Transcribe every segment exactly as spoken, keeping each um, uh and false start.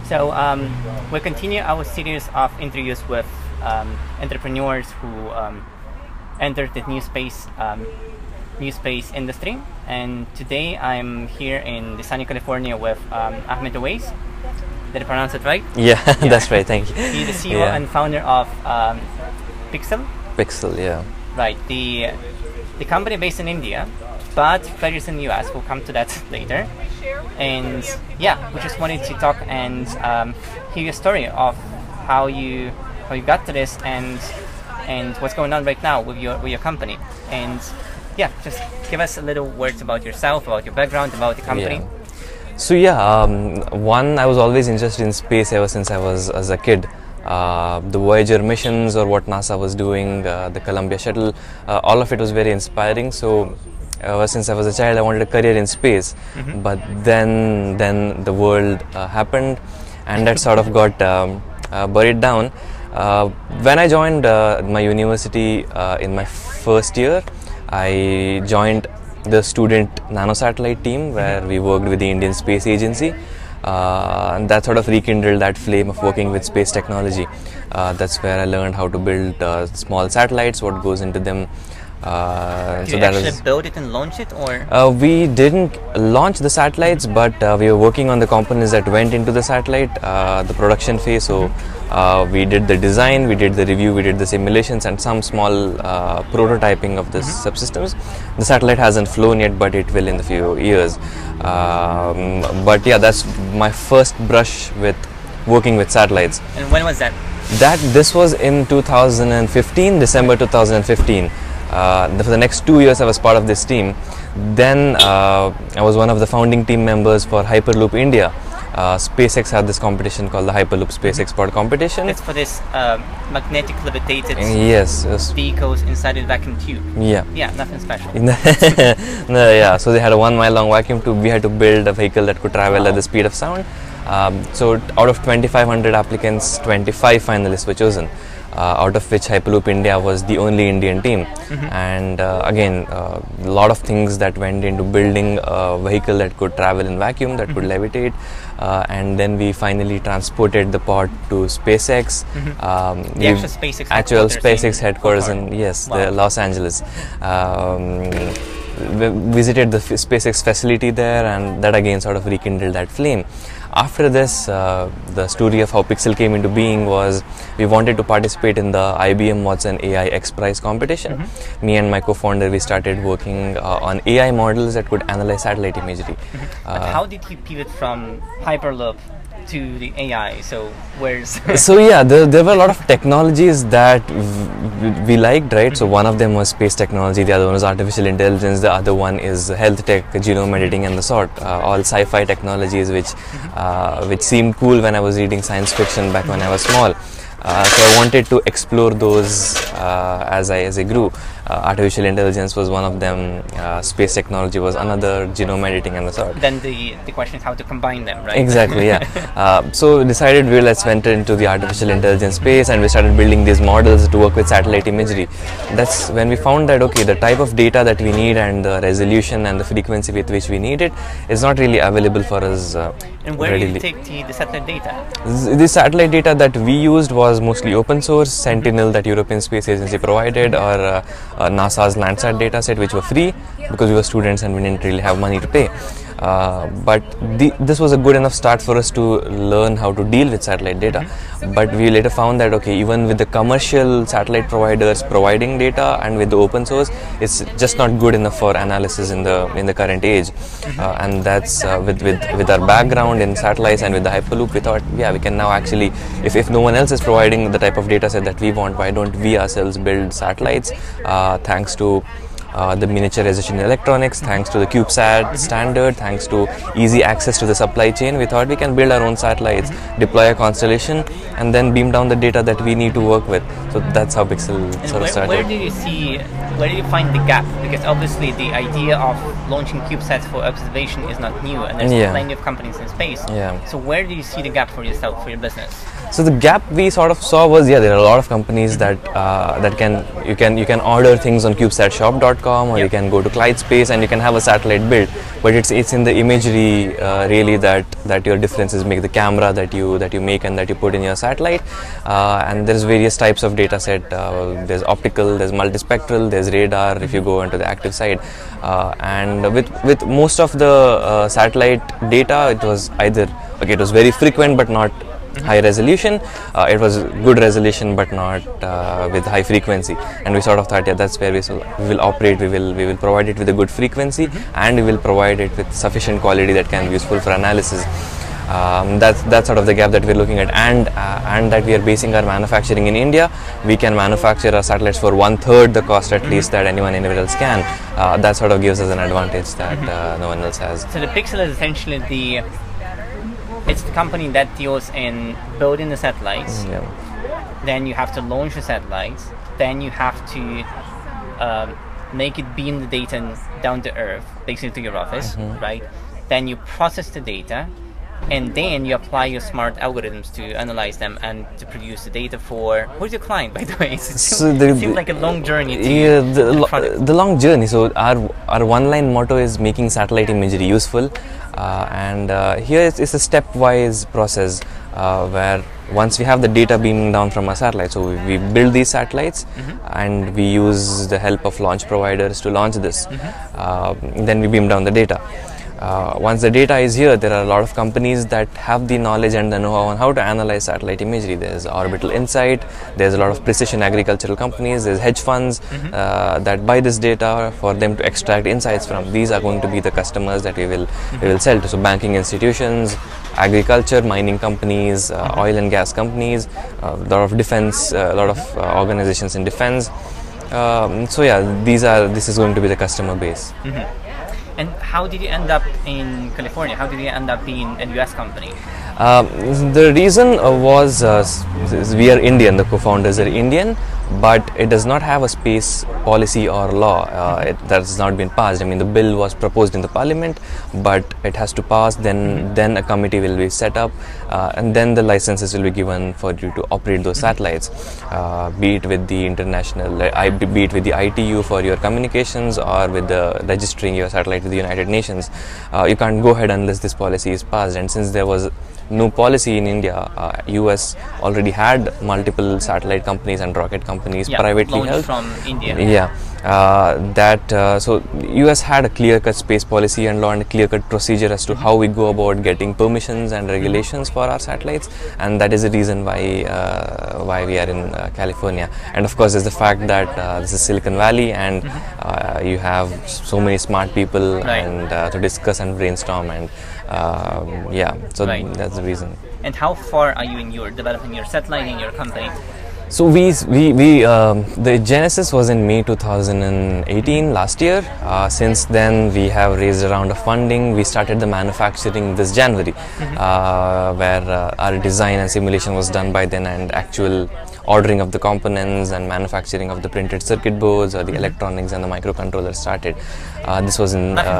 So um, we'll continue our series of interviews with um, entrepreneurs who um, entered the new space, um, new space industry. And today I'm here in the sunny California with um, Ahmed Awais. Did I pronounce it right? Yeah, yeah. That's right. Thank you. He's the C E O yeah. and founder of um, Pixxel. Pixxel, yeah. Right. The the company based in India, but fledgles in the U S. We'll come to that later. And yeah, we just wanted to talk and um, hear your story of how you how you got to this and and what's going on right now with your with your company. And yeah, just give us a little words about yourself, about your background, about the company. Yeah. So yeah, um, one, I was always interested in space ever since I was as a kid. Uh, the Voyager missions or what NASA was doing, uh, the Columbia shuttle, uh, all of it was very inspiring. So ever since I was a child, I wanted a career in space. Mm-hmm. But then, then the world uh, happened, and that sort of got um, uh, buried down. Uh, when I joined uh, my university uh, in my first year, I joined the student nanosatellite team where we worked with the Indian Space Agency. Uh, and that sort of rekindled that flame of working with space technology. Uh, that's where I learned how to build uh, small satellites, what goes into them. Uh, Did so you that actually was, build it and launch it, or? Uh, we didn't launch the satellites, but uh, we were working on the components that went into the satellite, uh, the production phase. So uh, we did the design, we did the review, we did the simulations, and some small uh, prototyping of the mm-hmm. subsystems. The satellite hasn't flown yet, but it will in a few years. Um, but yeah, that's my first brush with working with satellites. And when was that? That this was in two thousand fifteen, December two thousand fifteen. Uh, the, for the next two years I was part of this team. Then uh, I was one of the founding team members for Hyperloop India. Uh, SpaceX had this competition called the Hyperloop SpaceX Pod Competition. It's for this uh, magnetic levitated yes, yes. vehicles inside a vacuum tube. Yeah. Yeah, nothing special. no, yeah, so they had a one mile long vacuum tube. We had to build a vehicle that could travel wow. at the speed of sound. Um, so out of twenty-five hundred applicants, twenty-five finalists were chosen. Uh, out of which Hyperloop India was the only Indian team. Mm-hmm. And uh, again, a uh, lot of things that went into building a vehicle that could travel in vacuum, that mm-hmm. could levitate, uh, and then we finally transported the pod to SpaceX. Mm-hmm. um, the actual SpaceX actual headquarters SpaceX in headquarters in, yes, wow. the Los Angeles. Um, we visited the f SpaceX facility there, and that again sort of rekindled that flame. After this, uh, the story of how Pixxel came into being was we wanted to participate in the I B M Watson A I X Prize competition. Mm-hmm. Me and my co-founder, we started working uh, on A I models that could analyze satellite imagery. Mm-hmm. uh, but how did you pivot from Hyperloop to the A I? So where's so yeah, there, there were a lot of technologies that we liked, right? Mm-hmm. So one of them was space technology, the other one was artificial intelligence, the other one is health tech, genome editing and the sort, uh, all sci-fi technologies which mm-hmm. uh, which seemed cool when I was reading science fiction back when I was small. Uh, so I wanted to explore those uh, as I as I grew. Uh, artificial intelligence was one of them. Uh, space technology was another. Genome editing and the sort. Then the the question is how to combine them, right? Exactly. Yeah. uh, so decided we let's enter into the artificial intelligence space, and we started building these models to work with satellite imagery. That's when we found that okay, the type of data that we need and the resolution and the frequency with which we need it is not really available for us. Uh, and where readily. did you take the, the satellite data? The satellite data that we used was mostly open source, Sentinel that European Space Agency provided, or uh, uh, NASA's Landsat dataset, which were free because we were students and we didn't really have money to pay. Uh, but the, this was a good enough start for us to learn how to deal with satellite data. Mm-hmm. But we later found that okay, even with the commercial satellite providers providing data and with the open source, it's just not good enough for analysis in the in the current age. Mm-hmm. uh, and that's uh, with with with our background in satellites and with the Hyperloop, we thought yeah, we can now actually, if if no one else is providing the type of data set that we want, why don't we ourselves build satellites? Uh, thanks to Uh, the miniaturization in electronics, thanks to the CubeSat standard, thanks to easy access to the supply chain, we thought we can build our own satellites, deploy a constellation, and then beam down the data that we need to work with. So that's how Pixxel and sort where, of started. Where do you see, where do you find the gap? Because obviously the idea of launching CubeSats for observation is not new, and there's yeah. plenty of companies in space. Yeah. So where do you see the gap for yourself, for your business? So the gap we sort of saw was yeah, there are a lot of companies that uh, that can you can you can order things on CubeSat shop dot com, or yep. you can go to Clyde Space and you can have a satellite built. But it's it's in the imagery uh, really that that your differences make, the camera that you that you make and that you put in your satellite. Uh, and there's various types of data set. Uh, there's optical, there's multispectral, there's radar. Mm-hmm. If you go into the active side, uh, and with with most of the uh, satellite data, it was either okay, it was very frequent but not high resolution. Uh, it was good resolution but not uh, with high frequency, and we sort of thought, yeah, that's where we, so we will operate. We will we will provide it with a good frequency, mm-hmm. and we will provide it with sufficient quality that can be useful for analysis. Um, that's that's sort of the gap that we're looking at, and uh, and that we are basing our manufacturing in India. We can manufacture our satellites for one third the cost at mm-hmm. least that anyone anywhere else can. Uh, that sort of gives us an advantage that mm-hmm. uh, no one else has. So the Pixxel is essentially the It's the company that deals in building the satellites. Yeah. Then you have to launch the satellites. Then you have to uh, make it beam the data down to Earth, basically to your office, mm-hmm. right? Then you process the data, and then you apply your smart algorithms to analyze them and to produce the data for... Who's your client, by the way? It seems, so the, it seems like a long journey to yeah, the, lo the long journey. So our, our one-line motto is making satellite imagery useful. Uh, and uh, here it's, it's a stepwise process uh, where once we have the data beaming down from our satellite, so we, we build these satellites, mm-hmm. and we use the help of launch providers to launch this. Mm-hmm. uh, then we beam down the data. Uh, once the data is here, there are a lot of companies that have the knowledge and the know-how on how to analyze satellite imagery. There's Orbital Insight, there's a lot of precision agricultural companies, there's hedge funds mm-hmm. uh, that buy this data for them to extract insights from. These are going to be the customers that we will mm-hmm. we will sell to. So banking institutions, agriculture, mining companies, uh, mm-hmm. oil and gas companies, a uh, lot of defense, a uh, lot of uh, organizations in defense. Um, so yeah, these are this is going to be the customer base. Mm-hmm. And how did you end up in California? How did you end up being a U S company? Uh, the reason uh, was uh, we are Indian, the co-founders are Indian, but it does not have a space policy or law. Uh, it, that has not been passed. I mean, the bill was proposed in the parliament, but it has to pass. Then, mm-hmm. then a committee will be set up, uh, and then the licenses will be given for you to operate those mm-hmm. satellites, uh, be it with the international, uh, be it with the I T U for your communications, or with the registering your satellite with the United Nations. Uh, you can't go ahead unless this policy is passed. And since there was no policy in India, uh, U S already had multiple satellite companies and rocket companies yeah, privately held from India. Yeah, uh, that uh, so U S had a clear-cut space policy and law and a clear-cut procedure as to how we go about getting permissions and regulations for our satellites, and that is the reason why uh, why we are in uh, California. And of course, there's the fact that uh, this is Silicon Valley, and mm-hmm. uh, you have so many smart people right. and uh, to discuss and brainstorm, and um, yeah, so right. that's the reason. And how far are you in your developing your satellite in your company? So we we, we um, the genesis was in May two thousand eighteen, last year. Uh, since then we have raised a round of funding. We started the manufacturing this January, mm-hmm. uh, where uh, our design and simulation was done by then, and actual ordering of the components and manufacturing of the printed circuit boards or the mm-hmm. electronics and the microcontroller started. Uh, this was in Nothing uh,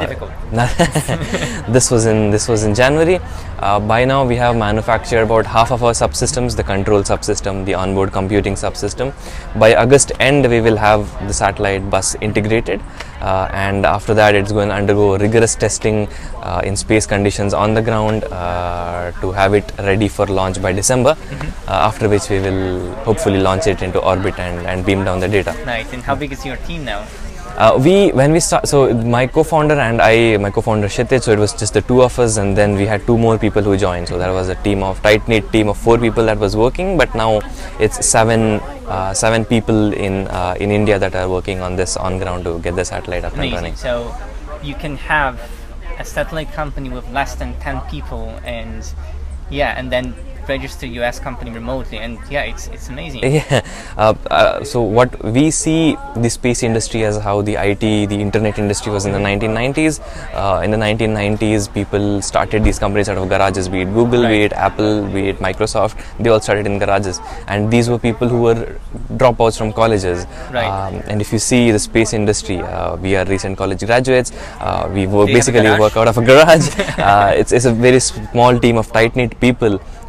difficult. this was in this was in January. Uh, by now we have manufactured about half of our subsystems, the control subsystem, the onboard computing subsystem. By August end we will have the satellite bus integrated, uh, and after that it's going to undergo rigorous testing uh, in space conditions on the ground uh, to have it ready for launch by December, mm-hmm. uh, after which we will hopefully launch it into orbit and, and beam down the data. Nice. And how big is your team now? Uh, we when we start, so my co-founder and I, my co-founder Kshitij, so it was just the two of us, and then we had two more people who joined. So there was a team of tight-knit team of four people that was working, but now it's seven uh, seven people in uh, in India that are working on this on ground to get the satellite up and running. So you can have a satellite company with less than ten people, and yeah, and then register U S company remotely, and yeah, it's it's amazing. Yeah. Uh, uh, so what we see the space industry as how the I T, the internet industry was in the nineteen nineties. Uh, in the nineteen nineties, people started these companies out of garages, be it Google, right. be it Apple, be it Microsoft. They all started in garages, and these were people who were dropouts from colleges. Right. Um, and if you see the space industry, uh, we are recent college graduates. Uh, we work basically work out of a garage. uh, it's it's a very small team of tight-knit people.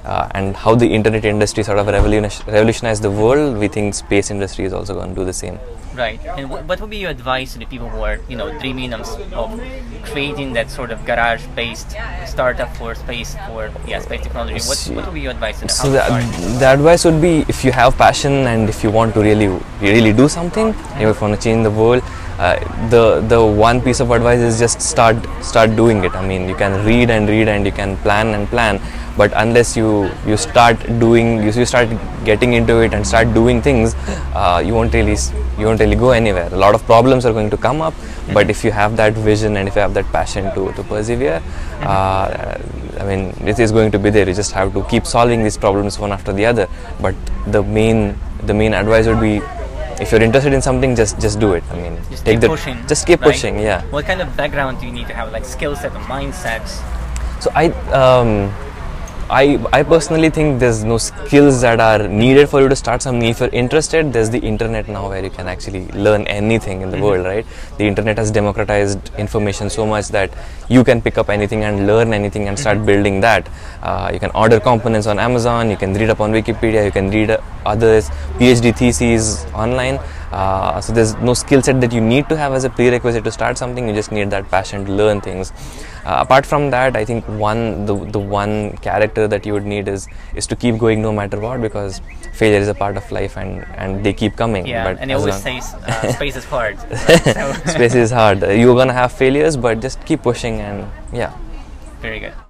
uh, and how the internet industry sort of revolution revolutionized the world, we think space industry is also going to do the same. Right. And wh what would be your advice to the people who are, you know, dreaming of, of creating that sort of garage-based startup for space, for yeah, space technology? What, what would be your advice to them? So the, the advice would be, if you have passion and if you want to really, really do something, mm-hmm. if you want to change the world, uh, the the one piece of advice is just start start doing it. I mean, you can read and read and you can plan and plan, but unless you you start doing, you, you start getting into it and start doing things, uh, you won't really you won't really go anywhere. A lot of problems are going to come up, mm-hmm. but if you have that vision and if you have that passion to to persevere, mm-hmm. uh, I mean, it is going to be there. You just have to keep solving these problems one after the other. But the main the main advice would be, if you're interested in something, just just do it. I mean, just take keep the pushing. Just keep right? pushing. Yeah. What kind of background do you need to have, like skill set or mindsets? So I um, I I personally think there's no skills that are needed for you to start something. If you're interested, there's the internet now where you can actually learn anything in the mm-hmm. world, right? The internet has democratized information so much that you can pick up anything and learn anything and start mm-hmm. building that. Uh, you can order components on Amazon, you can read up on Wikipedia, you can read uh, others, PhD theses online. Uh, so there's no skill set that you need to have as a prerequisite to start something. You just need that passion to learn things. Uh, apart from that, I think one the the one character that you would need is is to keep going no matter what, because failure is a part of life and and they keep coming. Yeah, but and it always says uh, space is hard. Right? So space is hard. You're gonna have failures, but just keep pushing and yeah. Very good.